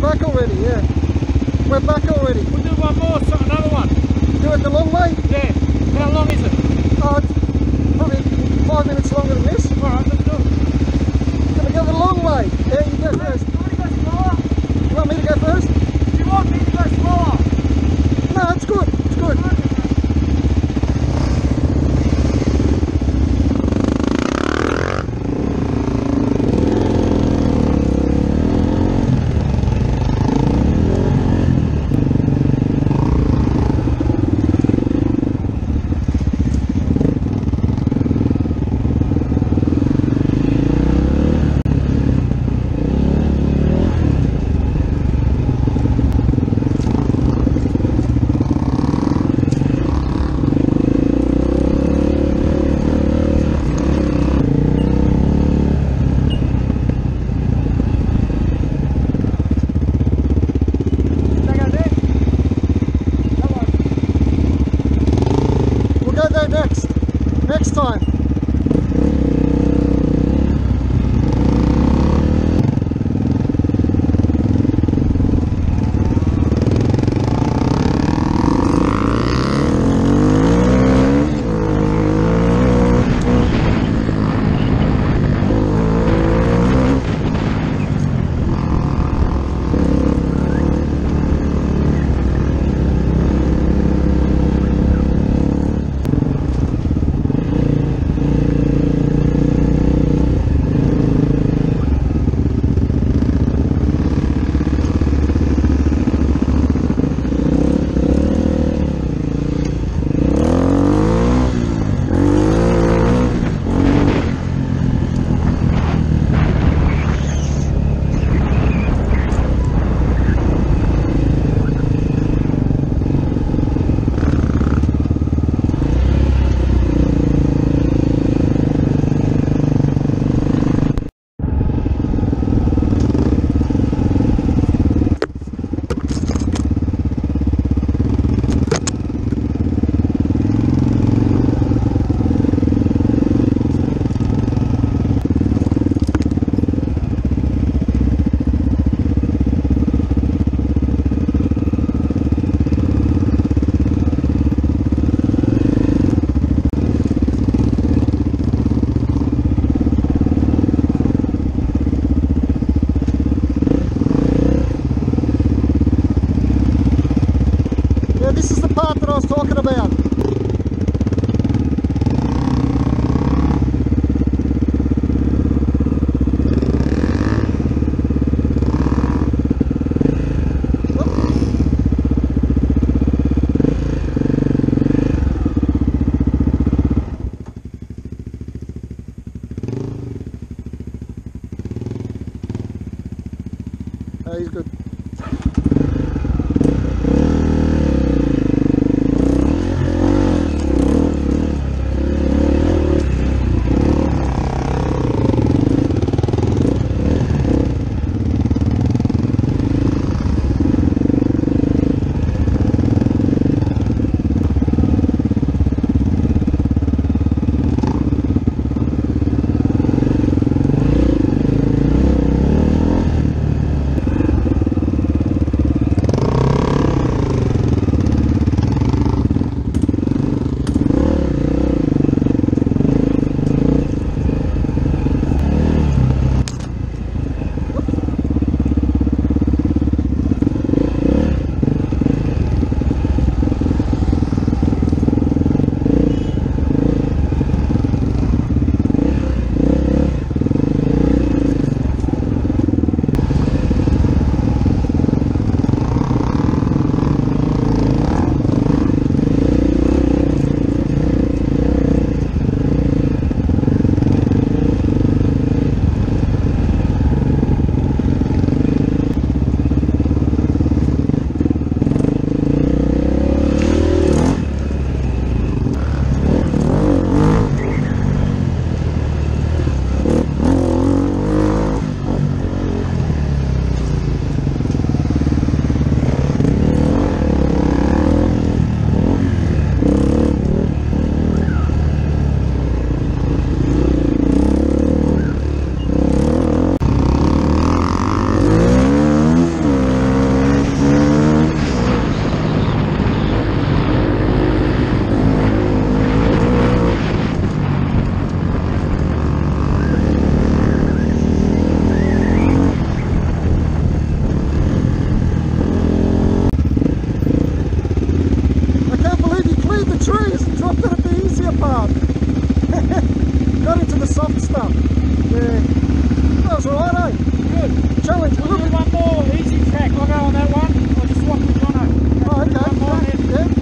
back already, yeah. We're back already. We'll do one more, so another one. Do it the long way? Yeah. How long is it? It's probably 5 minutes longer than this. Alright, let's do it. Gonna go the long way. Yeah, you go first. You want to go slower? You want me to go first? You want me to go slower? No, it's good. It's good. Next time. This is the part that I was talking about. He's good. easier part. Got into the soft stuff. Yeah. That was alright, eh? Good. Challenge. We'll do one more easy track. I'll go on that one. I'll just swap with Jono. Oh, okay. One more, then Yeah.